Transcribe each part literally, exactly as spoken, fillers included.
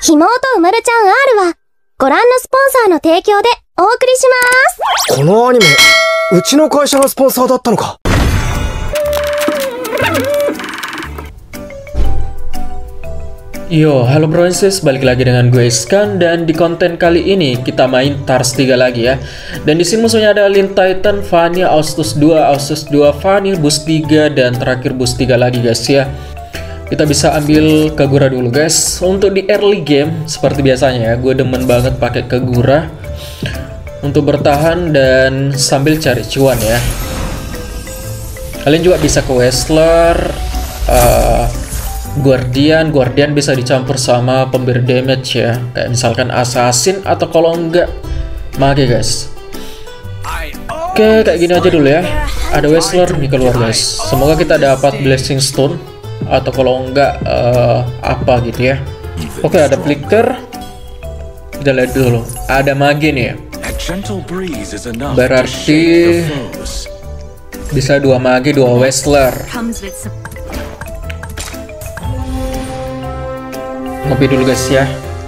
ひもとうまるちゃん R はご覧のスポンサーの提供でお送りします。 このアニメ、うちの会社がスポンサーだったのか。 Yo, halo Bronsis, balik lagi dengan gue Iskan, dan di konten kali ini kita main Tars tiga lagi ya. Dan di sini musuhnya ada Lin Titan, Vanille, Austus dua, Austus dua, Vanille, Boost tiga, dan terakhir Boost tiga lagi guys ya. Kita bisa ambil Kagura dulu guys. Untuk di early game seperti biasanya ya, gue demen banget pakai Kagura untuk bertahan dan sambil cari cuan ya. Kalian juga bisa ke Wrestler, uh, Guardian, Guardian bisa dicampur sama pemberi damage ya, kayak misalkan Assassin atau kalau enggak Mage guys. Oke, kayak gini aja dulu ya. Ada Wrestler nih keluar guys. Semoga kita dapat Blessing Stone atau kalau enggak uh, apa gitu ya. Oke, ada Flicker. Kita lihat dulu. Ada Mage nih ya. Berarti bisa dua Mage, dua Wrestler. Ngopi dulu guys ya.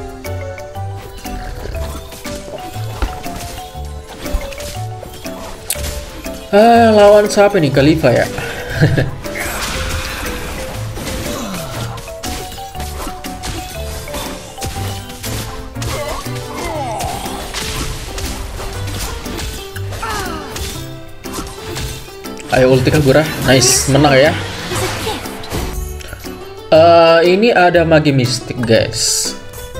Ah, lawan siapa nih? Khalifa ya. Ayo ulti Kagura. Nice, menang ya. Uh, ini ada Mage Mystic guys.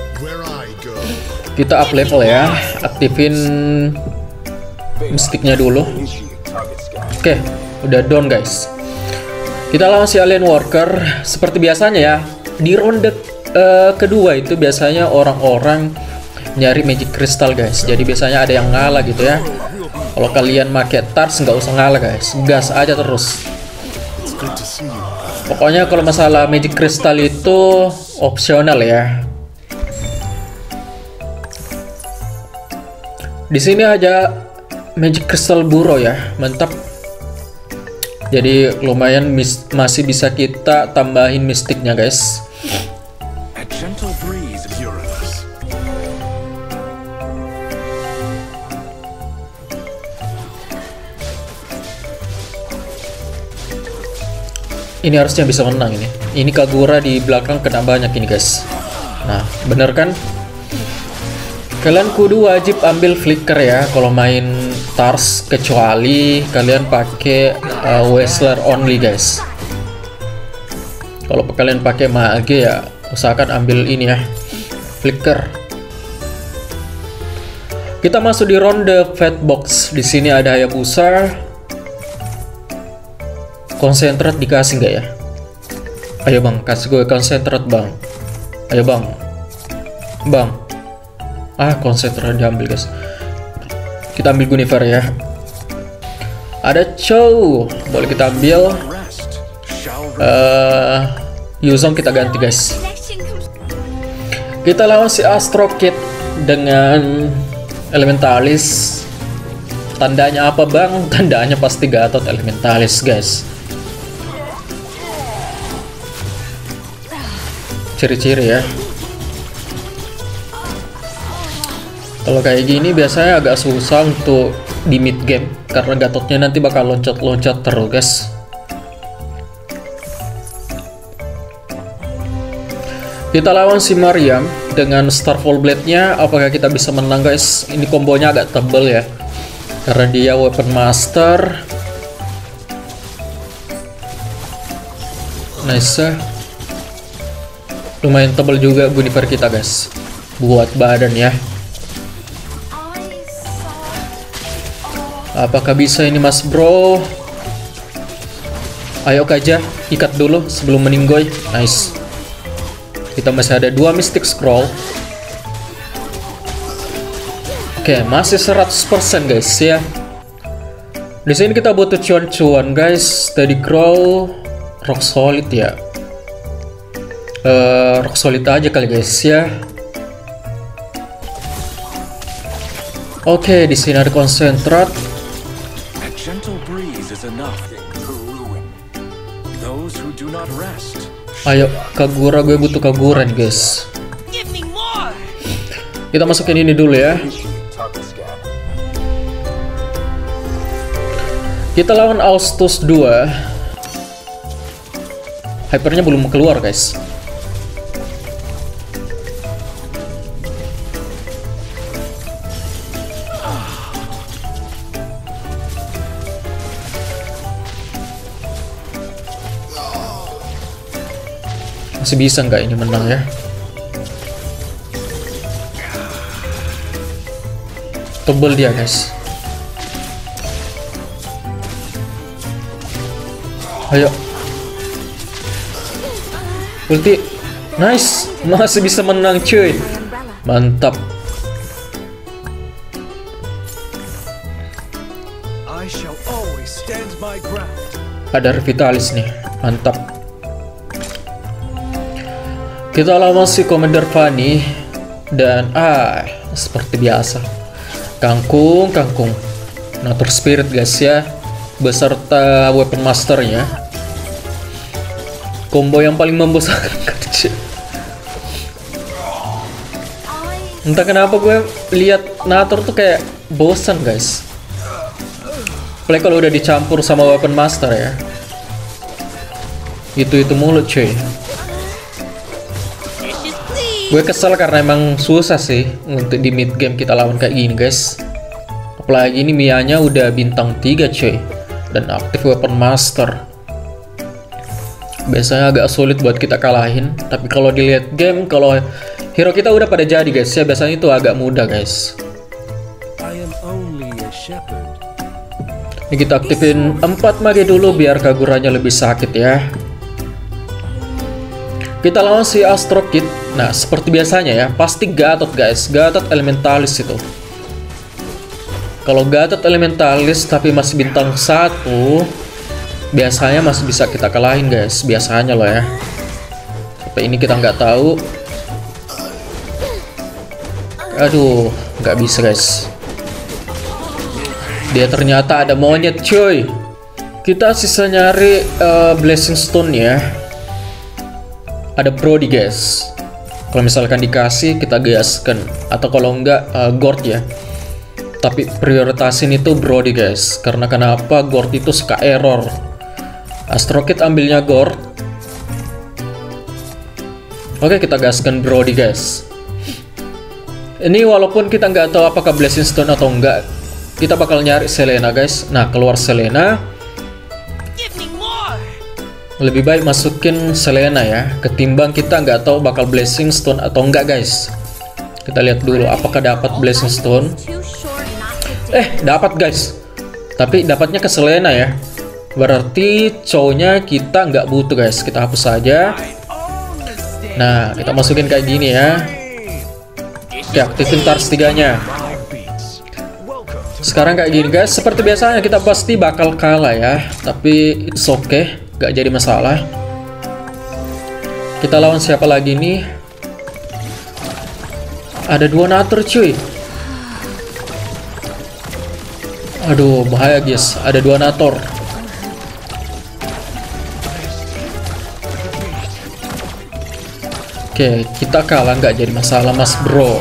Kita up level ya. Aktifin Mysticnya dulu. Oke, okay, udah down guys. Kita lawan si Alien Worker. Seperti biasanya ya, di ronde uh, kedua itu biasanya orang-orang nyari Magic Crystal guys. Jadi biasanya ada yang ngalah gitu ya. Kalau kalian pakai Tars nggak usah ngalah guys, gas aja terus. Pokoknya kalau masalah Magic Crystal itu opsional ya. Di sini aja Magic Crystal Burrow ya, mantap. Jadi lumayan masih bisa kita tambahin mistiknya guys. Ini harusnya bisa menang ini. Ini Kagura di belakang kena banyak ini guys. Nah, bener kan? Kalian kudu wajib ambil Flicker ya kalau main Tars, kecuali kalian pakai uh, Wrestler only guys. Kalau kalian pakai Mage ya usahakan ambil ini ya, Flicker. Kita masuk di ronde Fat Box. Di sini ada Hayabusa. Konsentrat dikasih nggak ya? Ayo bang, kasih gue konsentrat bang. Ayo bang, bang. Ah, konsentrat diambil guys. Kita ambil Guinevere ya. Ada Chow, boleh kita ambil. Uh, Yuzong kita ganti guys. Kita lawan si Astro Kid dengan Elementalis. Tandanya apa bang? Tandanya pasti Gatot Elementalis guys. Ciri-ciri ya. Kalau kayak gini biasanya agak susah untuk di mid game karena Gatotnya nanti bakal loncat-loncat terus guys. Kita lawan si Mariam dengan Starfall Blade-nya. Apakah kita bisa menang guys? Ini kombonya agak tebel ya karena dia Weapon Master. Nice. Lumayan tebal juga Guinevere kita guys, buat badan ya. Apakah bisa ini mas bro? Ayo aja, ikat dulu sebelum meninggoy. Nice. Kita masih ada dua Mystic Scroll. Oke, masih seratus persen guys ya. Di sini kita butuh cuan-cuan guys. Steady Crow, Rock Solid ya. Uh, rock solid aja kali guys ya. Oke, okay, di sini ada konsentrat. Ayo Kagura, gue butuh Kagura nih guys. Kita masukin ini dulu ya. Kita lawan Austus dua. Hypernya belum keluar guys. Masih bisa nggak ini menang ya? Tebel dia guys. Ayo. Ulti. Nice. Masih bisa menang cuy. Mantap. Ada Revitalis nih. Mantap. Kita lawan si Commander Fanny. Dan ah, seperti biasa Kangkung, kangkung Nature Spirit guys ya, beserta Weapon Masternya. Combo yang paling membosankan kerja. Entah kenapa gue lihat Nature tuh kayak bosan guys. Apalagi kalau udah dicampur sama Weapon Master ya. Itu-itu mulu cuy. Gue kesel karena emang susah sih untuk di mid game kita lawan kayak gini guys. Apalagi ini Mia-nya udah bintang tiga cuy. Dan aktif Weapon Master. Biasanya agak sulit buat kita kalahin. Tapi kalau dilihat game, kalau hero kita udah pada jadi guys ya, biasanya itu agak mudah guys. Ini kita aktifin empat mage dulu biar Kaguranya lebih sakit ya. Kita lawan si Astro Kid. Nah, seperti biasanya ya, pasti Gatot guys. Gatot Elementalis itu. Kalau Gatot Elementalis tapi masih bintang satu, biasanya masih bisa kita kalahin guys. Biasanya loh ya. Tapi ini kita nggak tahu. Aduh, nggak bisa guys. Dia ternyata ada monyet cuy. Kita sisa nyari uh, Blessing Stone ya. Ada Brody guys. Kalau misalkan dikasih kita gaskan, atau kalau enggak uh, Gord ya. Tapi prioritasin itu Brody guys. Karena kenapa? Gord itu suka error. Astro Kid ambilnya Gord. Oke, kita gaskan Brody guys. Ini walaupun kita nggak tahu apakah Blessing Stone atau enggak, kita bakal nyari Selena guys. Nah, keluar Selena. Lebih baik masukin Selena ya, ketimbang kita nggak tahu bakal Blessing Stone atau enggak guys. Kita lihat dulu apakah dapat Blessing Stone. Eh, dapat guys. Tapi dapatnya ke Selena ya. Berarti cowoknya kita nggak butuh guys. Kita hapus saja. Nah, kita masukin kayak gini ya. Oke, aktifin Tars tiganya. Sekarang kayak gini guys. Seperti biasanya kita pasti bakal kalah ya. Tapi it's okay. Gak jadi masalah. Kita lawan siapa lagi nih? Ada dua Nature cuy. Aduh, bahaya guys. Ada dua Nature. Oke, kita kalah nggak jadi masalah mas bro.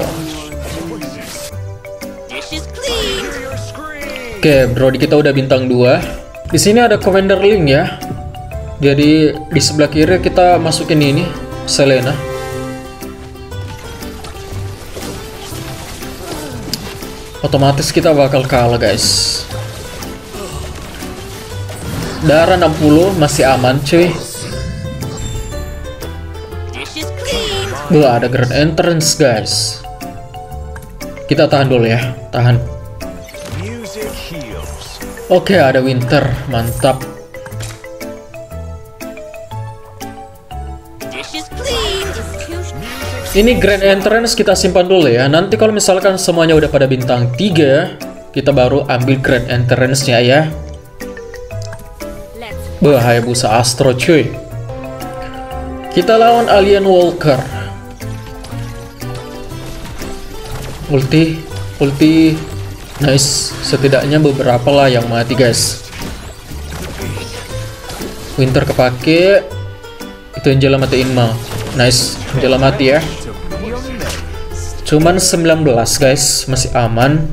Oke, bro, di kita udah bintang dua. Di sini ada Commander Link ya. Jadi di sebelah kiri kita masukin ini Selena. Otomatis kita bakal kalah guys. Darah enam puluh masih aman cuy. Wah, ada Grand Entrance guys. Kita tahan dulu ya, tahan. Oke, ada Winter, mantap. Ini Grand Entrance kita simpan dulu ya. Nanti kalau misalkan semuanya udah pada bintang tiga, kita baru ambil Grand Entrance-nya ya. Bahaya busa Astro cuy. Kita lawan Alien Walker. Ulti, ulti. Nice, setidaknya beberapa lah yang mati guys. Winter kepake. Itu Angela matiin mal. Nice, Angela mati ya. Cuman sembilan belas guys, masih aman.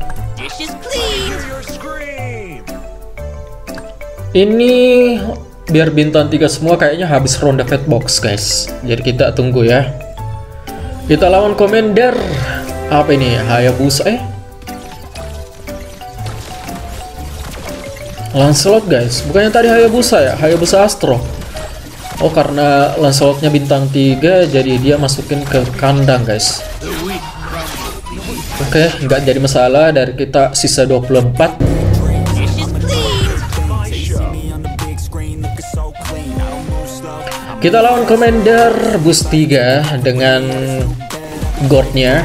Ini biar bintang tiga semua kayaknya habis ronde vet box guys. Jadi kita tunggu ya. Kita lawan Commander. Apa ini? Hayabusa eh? Lancelot guys. Bukannya tadi Hayabusa ya? Hayabusa Astro. Oh, karena Lancelotnya bintang tiga jadi dia masukin ke kandang guys. Oke, nggak jadi masalah. Dari kita sisa dua puluh empat. Kita lawan Commander boost tiga dengan Gordnya.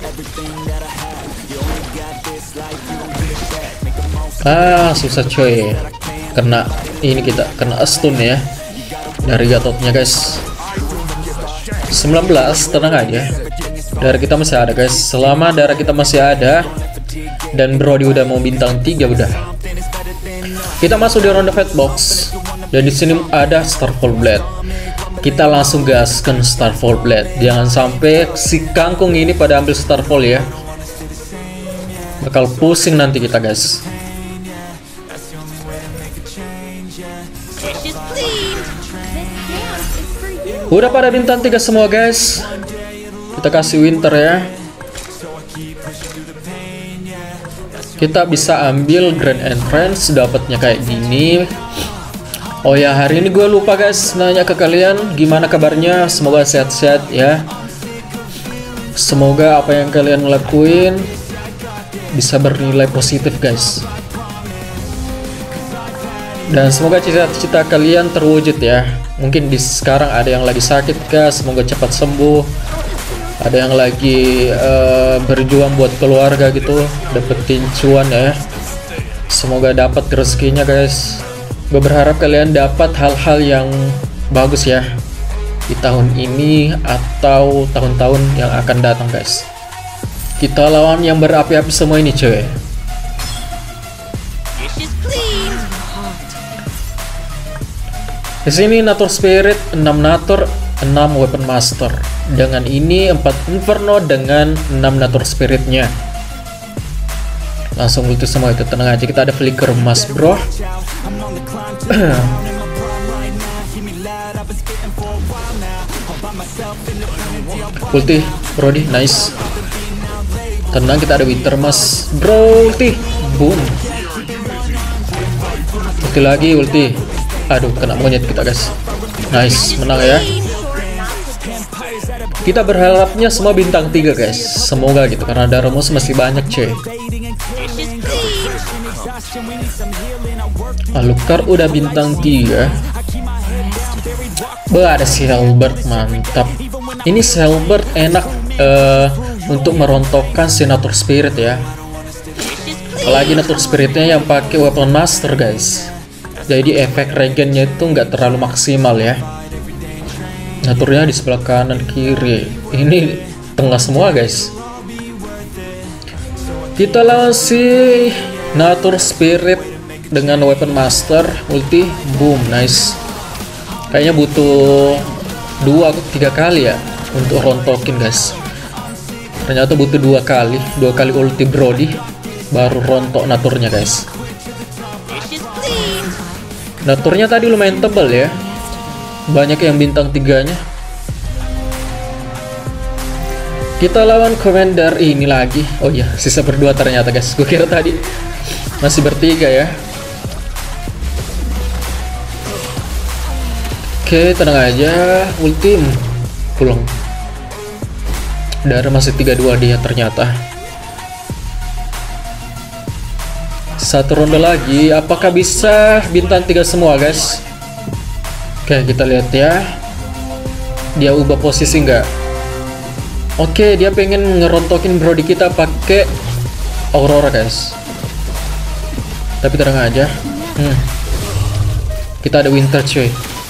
Ah, susah coy. Kena ini kita kena stun ya dari Gatotnya guys. sembilan belas, tenang aja. Darah kita masih ada guys. Selama darah kita masih ada dan Brody udah mau bintang tiga udah. Kita masuk di ronde vet box dan di sini ada Starfall Blade. Kita langsung gaskan Starfall Blade. Jangan sampai si kangkung ini pada ambil Starfall ya. Bakal pusing nanti kita guys. Udah pada bintang tiga semua guys. Kita kasih Winter ya. Kita bisa ambil Grand Entrance, dapatnya kayak gini. Oh ya, hari ini gue lupa guys nanya ke kalian gimana kabarnya. Semoga sehat-sehat ya. Semoga apa yang kalian lakuin bisa bernilai positif guys. Dan semoga cita-cita kalian terwujud ya. Mungkin di sekarang ada yang lagi sakit kah, semoga cepat sembuh. Ada yang lagi uh, berjuang buat keluarga gitu, dapetin cuan ya. Semoga dapat rezekinya guys. Gue berharap kalian dapat hal-hal yang bagus ya di tahun ini atau tahun-tahun yang akan datang guys. Kita lawan yang berapi-api semua ini cuy. Di sini Nature Spirit, enam Nature, enam Weapon Master. Dengan ini empat Inferno dengan enam Nature Spiritnya. Langsung ulti semua itu, tenang aja. Kita ada Flicker emas bro. Ulti Brody, nice. Tenang, kita ada Winter emas bro. Ulti, boom. Ulti lagi, ulti. Aduh, kena monyet kita guys. Nice, menang ya. Kita berharapnya semua bintang tiga guys. Semoga gitu, karena darah musuh masih banyak cuy. Alucard udah bintang tiga. Bah, ada Selbert, mantap. Ini Selbert enak uh, untuk merontokkan si Nature Spirit ya. Apalagi Nature Spiritnya yang pakai Weapon Master guys. Jadi efek regennya itu nggak terlalu maksimal ya. Naturnya di sebelah kanan kiri. Ini tengah semua guys. Kita lawan si Nature Spirit dengan Weapon Master. Ulti, boom, nice. Kayaknya butuh dua tiga kali ya untuk rontokin guys. Ternyata butuh dua kali, dua kali ulti Brody baru rontok naturnya guys. Naturnya tadi lumayan tebal ya. Banyak yang bintang tiganya. Kita lawan Commander ini lagi. Oh iya, sisa berdua ternyata guys. Gue kira tadi masih bertiga ya. Oke, tenang aja. Ultim pulang. Darah masih tiga dua dia ternyata. Satu ronde lagi, apakah bisa bintang tiga semua guys? Oke, kita lihat ya. Dia ubah posisi nggak? Oke, dia pengen ngerontokin Brody kita pakai Aurora guys. Tapi tenang aja. Hmm. Kita ada Winter cuy.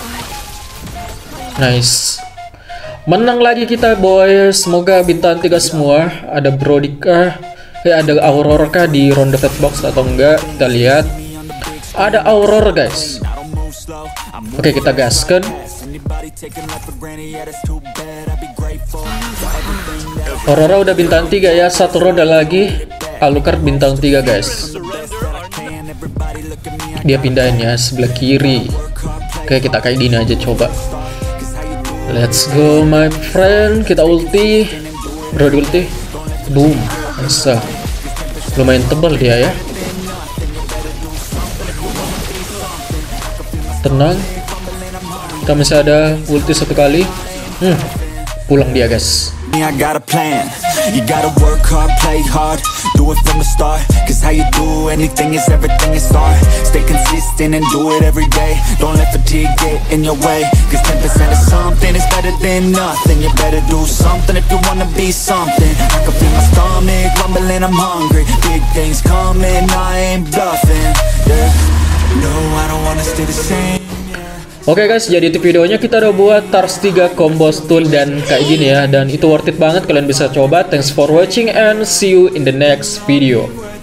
Nice. Menang lagi kita boy. Semoga bintang tiga semua. Ada Brody kah? Eh, ada Aurora kah di ronde vet box atau enggak? Kita lihat. Ada Aurora guys. Oke, kita gaskan. Aurora udah bintang tiga ya, satu roda lagi. Alucard bintang tiga guys. Dia pindahin ya sebelah kiri. Oke, kita kayak gini aja coba. Let's go my friend. Kita ulti. Bro di ulti. Boom. Bisa. Lumayan tebal dia ya. Tenang. Kita masih ada ulti satu kali. Hmm. Pulang dia guys. I got a plan. You gotta work hard, play hard, do it from the start. Cause how you do anything is everything is art. Stay consistent and do it every day. Don't let fatigue get in your way. Cause ten percent of something is better than nothing. You better do something if you wanna be something. I can feel my stomach rumbling, I'm hungry. Big things coming, I ain't bluffing. Yeah. No, I don't wanna stay the same. Oke okay guys, jadi itu videonya. Kita udah buat Tars tiga combo stun dan kayak gini ya. Dan itu worth it banget, kalian bisa coba. Thanks for watching and see you in the next video.